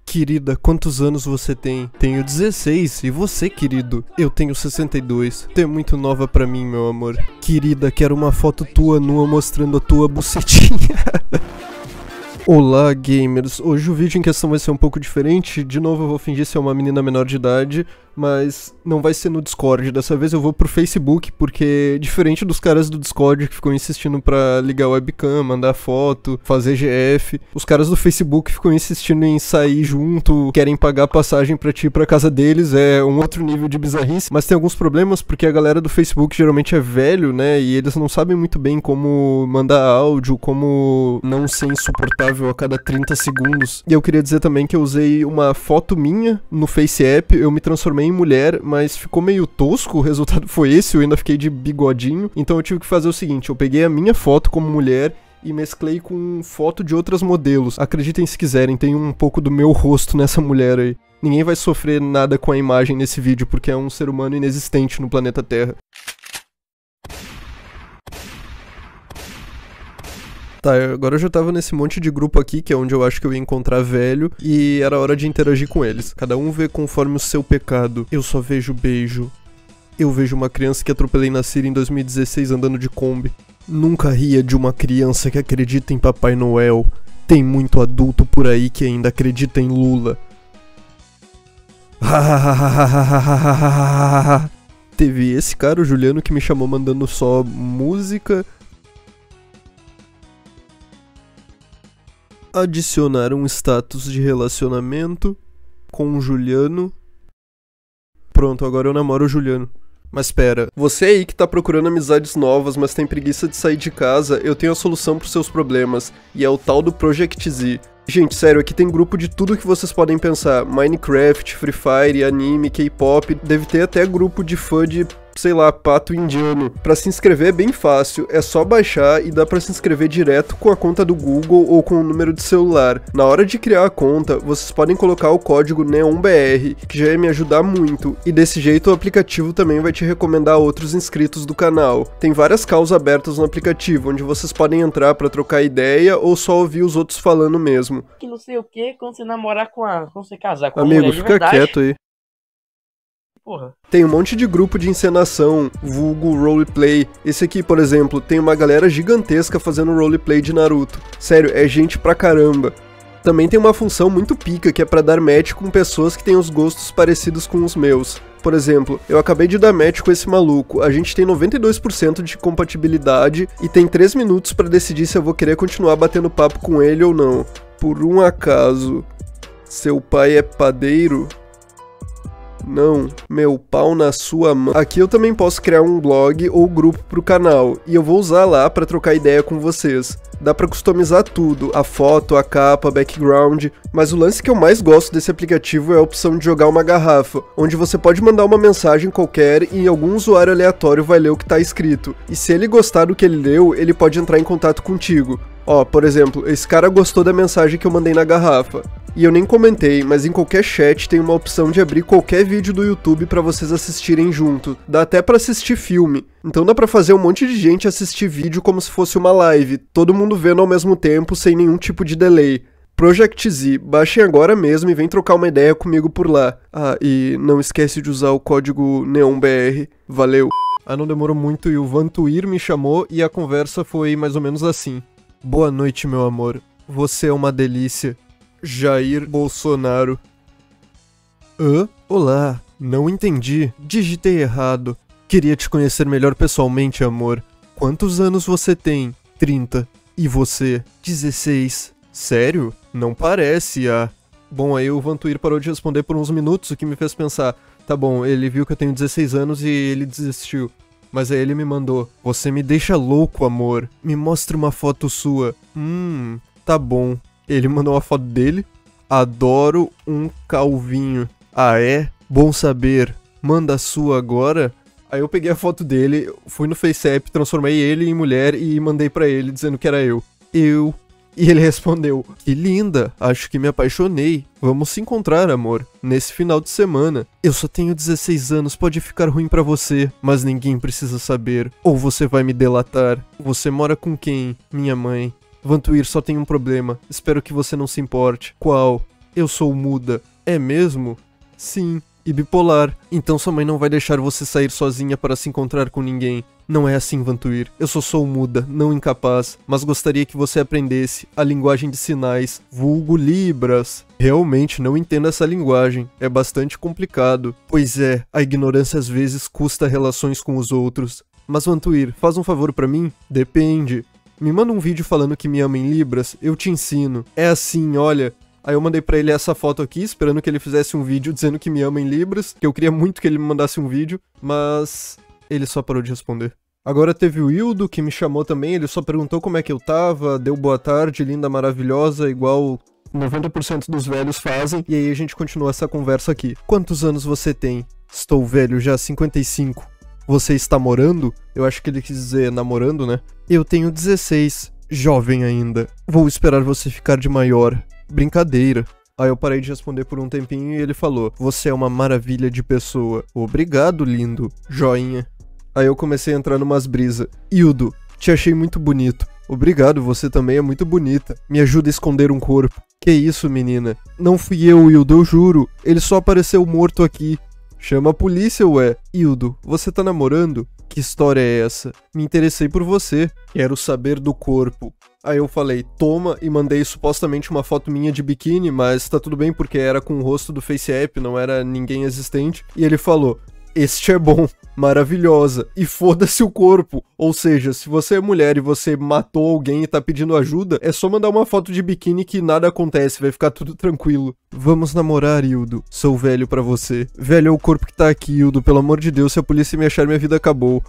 Querida, quantos anos você tem? Tenho 16. E você, querido? Eu tenho 62. Tu é muito nova pra mim, meu amor. Querida, quero uma foto tua nua mostrando a tua bucetinha. Olá, gamers. Hoje o vídeo em questão vai ser um pouco diferente. De novo eu vou fingir ser uma menina menor de idade, mas não vai ser no Discord. Dessa vez eu vou pro Facebook, porque diferente dos caras do Discord que ficam insistindo pra ligar a webcam, mandar foto, fazer GF, os caras do Facebook ficam insistindo em sair junto, querem pagar passagem pra ti ir pra casa deles. É um outro nível de bizarrice, mas tem alguns problemas porque a galera do Facebook geralmente é velho, né, e eles não sabem muito bem como mandar áudio, como não ser insuportável a cada 30 segundos. E eu queria dizer também que eu usei uma foto minha no FaceApp, eu me transformei em mulher, mas ficou meio tosco, o resultado foi esse, eu ainda fiquei de bigodinho. Então eu tive que fazer o seguinte, eu peguei a minha foto como mulher e mesclei com foto de outras modelos. Acreditem se quiserem, tem um pouco do meu rosto nessa mulher aí. Ninguém vai sofrer nada com a imagem nesse vídeo, porque é um ser humano inexistente no planeta Terra. Tá, agora eu já tava nesse monte de grupo aqui, que é onde eu acho que eu ia encontrar velho, e era hora de interagir com eles. Cada um vê conforme o seu pecado. Eu só vejo beijo. Eu vejo uma criança que atropelei na Síria em 2016 andando de Kombi. Nunca ria de uma criança que acredita em Papai Noel. Tem muito adulto por aí que ainda acredita em Lula. Teve esse cara, o Juliano, que me chamou mandando só música. Adicionar um status de relacionamento com o Juliano. Pronto, agora eu namoro o Juliano. Mas pera, você aí que tá procurando amizades novas, mas tem preguiça de sair de casa, eu tenho a solução pros seus problemas, e é o tal do Project Z. Gente, sério, aqui tem grupo de tudo que vocês podem pensar. Minecraft, Free Fire, anime, K-pop, deve ter até grupo de fã de, sei lá, pato indiano. Pra se inscrever é bem fácil, é só baixar e dá pra se inscrever direto com a conta do Google ou com o número de celular. Na hora de criar a conta, vocês podem colocar o código NEONBR, que já ia me ajudar muito, e desse jeito o aplicativo também vai te recomendar outros inscritos do canal. Tem várias calls abertas no aplicativo, onde vocês podem entrar pra trocar ideia ou só ouvir os outros falando mesmo. Que não sei o que quando você namorar quando você casar com a Amigo, mulher de fica verdade. quieto aí. Porra. Tem um monte de grupo de encenação, vulgo roleplay. Esse aqui, por exemplo, tem uma galera gigantesca fazendo roleplay de Naruto. Sério, é gente pra caramba. Também tem uma função muito pica que é pra dar match com pessoas que têm os gostos parecidos com os meus. Por exemplo, eu acabei de dar match com esse maluco, a gente tem 92% de compatibilidade e tem 3 minutos pra decidir se eu vou querer continuar batendo papo com ele ou não. Por um acaso, seu pai é padeiro? Não, meu pau na sua mão. Aqui eu também posso criar um blog ou grupo pro canal, e eu vou usar lá pra trocar ideia com vocês. Dá pra customizar tudo, a foto, a capa, background, mas o lance que eu mais gosto desse aplicativo é a opção de jogar uma garrafa, onde você pode mandar uma mensagem qualquer e algum usuário aleatório vai ler o que tá escrito. E se ele gostar do que ele leu, ele pode entrar em contato contigo. Ó, por exemplo, esse cara gostou da mensagem que eu mandei na garrafa. E eu nem comentei, mas em qualquer chat tem uma opção de abrir qualquer vídeo do YouTube pra vocês assistirem junto. Dá até pra assistir filme. Então dá pra fazer um monte de gente assistir vídeo como se fosse uma live, todo mundo vendo ao mesmo tempo, sem nenhum tipo de delay. Project Z, baixem agora mesmo e vem trocar uma ideia comigo por lá. Ah, e não esquece de usar o código NEONBR. Valeu. Ah, não demorou muito e o Vantuir me chamou e a conversa foi mais ou menos assim. Boa noite, meu amor. Você é uma delícia. Jair Bolsonaro. Hã? Olá. Não entendi. Digitei errado. Queria te conhecer melhor pessoalmente, amor. Quantos anos você tem? 30. E você? 16. Sério? Não parece, ah. Bom, aí o Vantuir parou de responder por uns minutos, o que me fez pensar. Tá bom, ele viu que eu tenho 16 anos e ele desistiu. Mas aí ele me mandou: você me deixa louco, amor. Me mostra uma foto sua. Tá bom. Ele mandou uma foto dele. Adoro um calvinho. Ah, é? Bom saber. Manda a sua agora. Aí eu peguei a foto dele, fui no FaceApp, transformei ele em mulher e mandei pra ele dizendo que era eu. E ele respondeu: que linda, acho que me apaixonei. Vamos se encontrar, amor, nesse final de semana. Eu só tenho 16 anos, pode ficar ruim pra você, mas ninguém precisa saber. Ou você vai me delatar. Você mora com quem? Minha mãe. Vantuir, só tem um problema. Espero que você não se importe. Qual? Eu sou muda. É mesmo? Sim. E bipolar. Então sua mãe não vai deixar você sair sozinha para se encontrar com ninguém. Não é assim, Vantuir. Eu só sou muda, não incapaz, mas gostaria que você aprendesse a linguagem de sinais, vulgo Libras. Realmente não entendo essa linguagem, é bastante complicado. Pois é, a ignorância às vezes custa relações com os outros. Mas Vantuir, faz um favor pra mim? Depende. Me manda um vídeo falando que me ama em Libras, eu te ensino. É assim, olha... Aí eu mandei pra ele essa foto aqui, esperando que ele fizesse um vídeo dizendo que me ama em Libras, que eu queria muito que ele me mandasse um vídeo, mas ele só parou de responder. Agora teve o Hildo, que me chamou também, ele só perguntou como é que eu tava, deu boa tarde, linda, maravilhosa, igual 90% dos velhos fazem, e aí a gente continua essa conversa aqui. Quantos anos você tem? Estou velho, já 55. Você está morando? Eu acho que ele quis dizer namorando, né? Eu tenho 16, jovem ainda. Vou esperar você ficar de maior. Brincadeira. Aí eu parei de responder por um tempinho e ele falou: você é uma maravilha de pessoa. Obrigado, lindo. Joinha. Aí eu comecei a entrar numas brisas. Hildo, te achei muito bonito. Obrigado, você também é muito bonita. Me ajuda a esconder um corpo. Que isso, menina? Não fui eu, Hildo, eu juro. Ele só apareceu morto aqui. Chama a polícia, ué. Hildo, você tá namorando? Que história é essa? Me interessei por você. Quero saber do corpo. Aí eu falei, toma, e mandei supostamente uma foto minha de biquíni, mas tá tudo bem porque era com o rosto do Face App, não era ninguém existente. E ele falou, este é bom, maravilhosa, e foda-se o corpo. Ou seja, se você é mulher e você matou alguém e tá pedindo ajuda, é só mandar uma foto de biquíni que nada acontece, vai ficar tudo tranquilo. Vamos namorar, Hildo. Sou velho pra você. Velho é o corpo que tá aqui, Hildo, pelo amor de Deus, se a polícia me achar, minha vida acabou.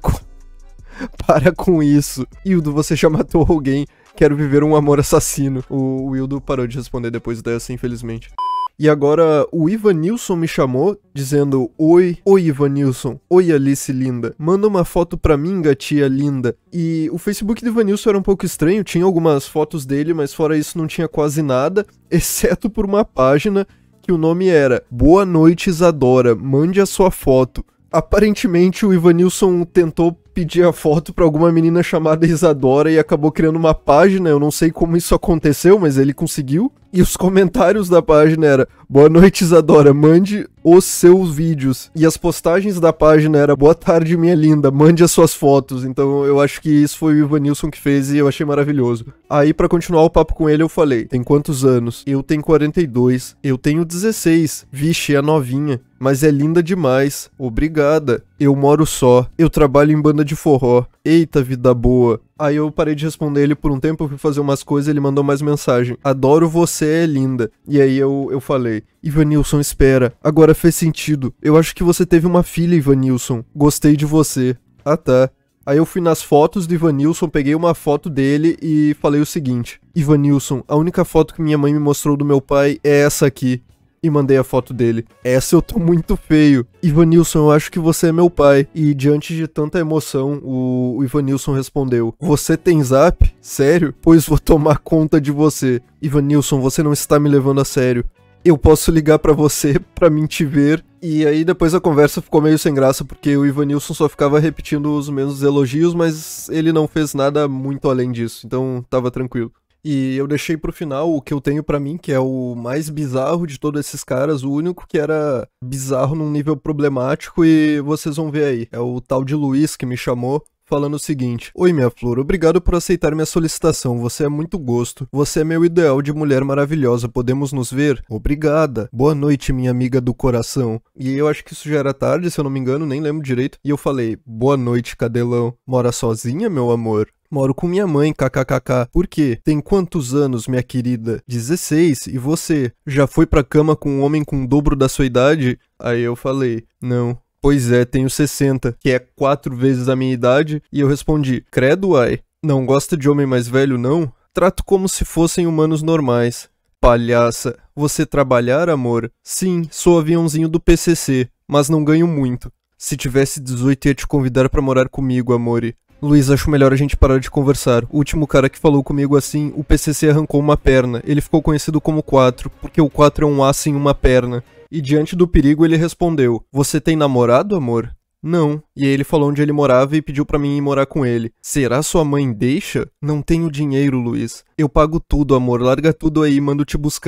Para com isso. Hildo, você já matou alguém. Quero viver um amor assassino. O Hildo parou de responder depois dessa, infelizmente. E agora o Ivanilson me chamou, dizendo: Oi Ivanilson. Oi, Alice linda. Manda uma foto pra mim, gatinha linda. E o Facebook do Ivanilson era um pouco estranho, tinha algumas fotos dele, mas fora isso não tinha quase nada, exceto por uma página que o nome era Boa Noite Isadora, mande a sua foto. Aparentemente o Ivanilson tentou pedir a foto pra alguma menina chamada Isadora e acabou criando uma página, eu não sei como isso aconteceu, mas ele conseguiu. E os comentários da página era: boa noite Isadora, mande os seus vídeos. E as postagens da página era: boa tarde minha linda, mande as suas fotos. Então eu acho que isso foi o Ivanilson que fez e eu achei maravilhoso. Aí pra continuar o papo com ele eu falei: tem quantos anos? Eu tenho 42. Eu tenho 16. Vixe, é novinha. Mas é linda demais. Obrigada. Eu moro só. Eu trabalho em banda de forró. Eita, vida boa. Aí eu parei de responder ele por um tempo, eu fui fazer umas coisas e ele mandou mais mensagem. Adoro você, é linda. E aí eu falei: Ivanilson, espera. Agora fez sentido. Eu acho que você teve uma filha, Ivanilson. Gostei de você. Ah, tá. Aí eu fui nas fotos do Ivanilson, peguei uma foto dele e falei o seguinte: Ivanilson, a única foto que minha mãe me mostrou do meu pai é essa aqui. E mandei a foto dele. Essa eu tô muito feio. Ivanilson, eu acho que você é meu pai. E diante de tanta emoção, o Ivanilson respondeu: você tem zap? Sério? Pois vou tomar conta de você. Ivanilson, você não está me levando a sério. Eu posso ligar pra você pra mim te ver. E aí depois a conversa ficou meio sem graça, porque o Ivanilson só ficava repetindo os mesmos elogios, mas ele não fez nada muito além disso, então tava tranquilo. E eu deixei pro final o que eu tenho pra mim, que é o mais bizarro de todos esses caras, o único que era bizarro num nível problemático, e vocês vão ver aí. É o tal de Luiz que me chamou, falando o seguinte: oi minha flor, obrigado por aceitar minha solicitação, você é muito gosto, você é meu ideal de mulher maravilhosa, podemos nos ver? Obrigada, boa noite minha amiga do coração. E eu acho que isso já era tarde, se eu não me engano, nem lembro direito, e eu falei: boa noite cadelão, mora sozinha meu amor? Moro com minha mãe, kkkk. Por quê? Tem quantos anos, minha querida? 16. E você? Já foi pra cama com um homem com o dobro da sua idade? Aí eu falei: não. Pois é, tenho 60, que é 4 vezes a minha idade. E eu respondi: credo, ai. Não gosta de homem mais velho, não? Trato como se fossem humanos normais. Palhaça. Você trabalhar, amor? Sim, sou aviãozinho do PCC, mas não ganho muito. Se tivesse 18 ia te convidar pra morar comigo, amore. Luiz, acho melhor a gente parar de conversar. O último cara que falou comigo assim, o PCC arrancou uma perna. Ele ficou conhecido como 4, porque o 4 é um A sem uma perna. E diante do perigo ele respondeu: você tem namorado, amor? Não. E aí ele falou onde ele morava e pediu pra mim ir morar com ele. Será sua mãe deixa? Não tenho dinheiro, Luiz. Eu pago tudo, amor. Larga tudo aí e mando te buscar.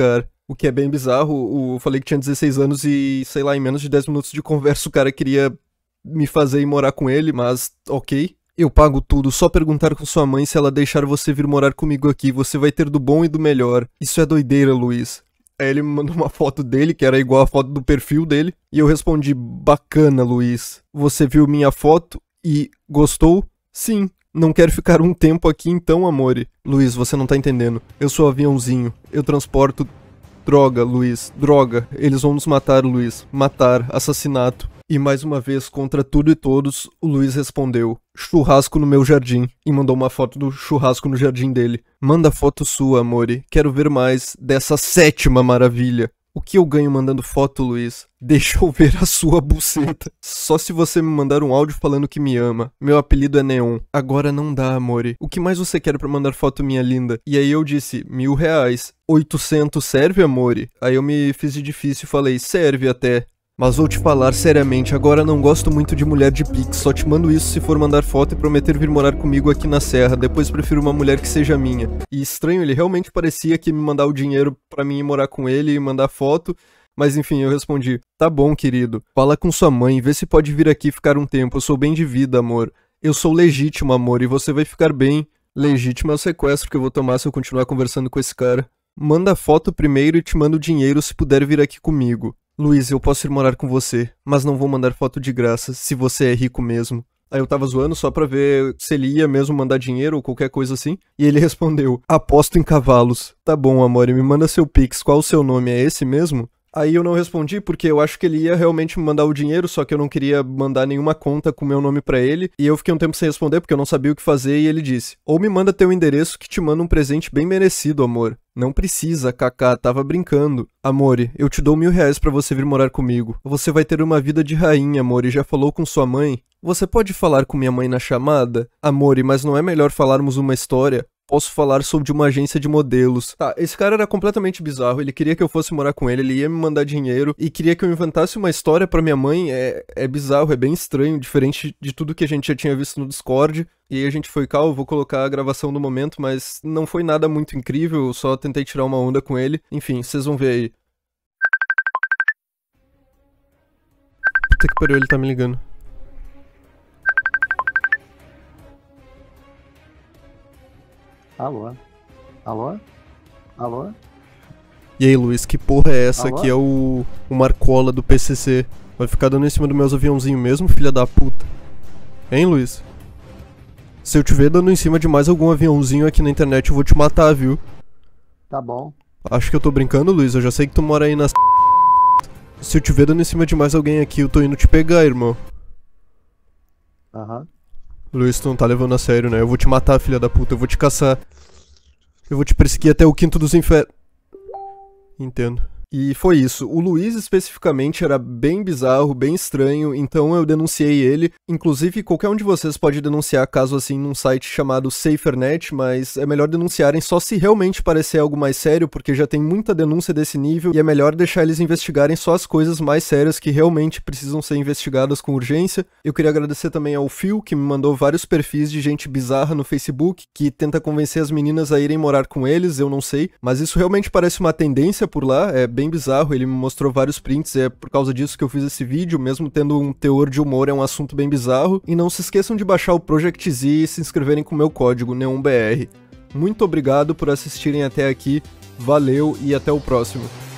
O que é bem bizarro, eu falei que tinha 16 anos e, sei lá, em menos de 10 minutos de conversa o cara queria me fazer ir morar com ele, mas ok. Eu pago tudo, só perguntar com sua mãe se ela deixar você vir morar comigo aqui, você vai ter do bom e do melhor. Isso é doideira, Luiz. Aí ele me mandou uma foto dele, que era igual a foto do perfil dele, e eu respondi, bacana, Luiz. Você viu minha foto e gostou? Sim. Não quero ficar um tempo aqui então, amore. Luiz, você não tá entendendo. Eu sou aviãozinho. Eu transporto droga, Luiz. Droga. Eles vão nos matar, Luiz. Matar. Assassinato. E mais uma vez, contra tudo e todos, o Luiz respondeu, churrasco no meu jardim, e mandou uma foto do churrasco no jardim dele. Manda foto sua, amore. Quero ver mais dessa 7ª maravilha. O que eu ganho mandando foto, Luiz? Deixa eu ver a sua buceta. Só se você me mandar um áudio falando que me ama. Meu apelido é Neon. Agora não dá, amore. O que mais você quer pra mandar foto, minha linda? E aí eu disse, R$1.000. 800 serve, amore? Aí eu me fiz de difícil e falei, serve até. Mas vou te falar seriamente, agora não gosto muito de mulher de pix, só te mando isso se for mandar foto e prometer vir morar comigo aqui na serra, depois prefiro uma mulher que seja minha. E estranho, ele realmente parecia que me mandar o dinheiro pra mim ir morar com ele e mandar foto, mas enfim, eu respondi, tá bom, querido, fala com sua mãe, vê se pode vir aqui ficar um tempo, eu sou bem de vida, amor. Eu sou legítimo, amor, e você vai ficar bem. Legítimo é o sequestro que eu vou tomar se eu continuar conversando com esse cara. Manda foto primeiro e te mando dinheiro se puder vir aqui comigo. Luiz, eu posso ir morar com você, mas não vou mandar foto de graça, se você é rico mesmo. Aí eu tava zoando só pra ver se ele ia mesmo mandar dinheiro ou qualquer coisa assim. E ele respondeu, aposto em cavalos. Tá bom, amor, me manda seu pix, qual o seu nome, é esse mesmo? Aí eu não respondi porque eu acho que ele ia realmente me mandar o dinheiro, só que eu não queria mandar nenhuma conta com meu nome pra ele. E eu fiquei um tempo sem responder porque eu não sabia o que fazer e ele disse, ou me manda teu endereço que te manda um presente bem merecido, amor. Não precisa, Kaká, tava brincando. Amore, eu te dou R$1.000 pra você vir morar comigo. Você vai ter uma vida de rainha, amore, já falou com sua mãe? Você pode falar com minha mãe na chamada? Amore, mas não é melhor falarmos uma história? Posso falar sobre uma agência de modelos. Tá, esse cara era completamente bizarro, ele queria que eu fosse morar com ele ia me mandar dinheiro e queria que eu inventasse uma história pra minha mãe, é bizarro, é bem estranho, diferente de tudo que a gente já tinha visto no Discord. E aí a gente foi, eu vou colocar a gravação no momento, mas não foi nada muito incrível, eu só tentei tirar uma onda com ele. Enfim, vocês vão ver aí. Puta que pariu, ele tá me ligando. Alô? Alô? Alô? E aí, Luiz, que porra é essa? Alô? Aqui é o Marcola do PCC. Vai ficar dando em cima dos meus aviãozinhos mesmo, filha da puta? Hein, Luiz? Se eu te ver dando em cima de mais algum aviãozinho aqui na internet, eu vou te matar, viu? Tá bom. Acho que eu tô brincando, Luiz. Eu já sei que tu mora aí nas... Se eu te ver dando em cima de mais alguém aqui, eu tô indo te pegar, irmão. Aham. Luiz, tu não tá levando a sério, né? Eu vou te matar, filha da puta. Eu vou te caçar. Eu vou te perseguir até o quinto dos infernos. Entendo. E foi isso. O Luiz especificamente era bem bizarro, bem estranho, então eu denunciei ele. Inclusive, qualquer um de vocês pode denunciar caso assim num site chamado SaferNet, mas é melhor denunciarem só se realmente parecer algo mais sério, porque já tem muita denúncia desse nível, e é melhor deixar eles investigarem só as coisas mais sérias que realmente precisam ser investigadas com urgência. Eu queria agradecer também ao Phil, que me mandou vários perfis de gente bizarra no Facebook, que tenta convencer as meninas a irem morar com eles, eu não sei, mas isso realmente parece uma tendência por lá, é bem bizarro, ele me mostrou vários prints, é por causa disso que eu fiz esse vídeo, mesmo tendo um teor de humor, é um assunto bem bizarro. E não se esqueçam de baixar o Project Z e se inscreverem com o meu código NEONBR. Muito obrigado por assistirem até aqui, valeu e até o próximo.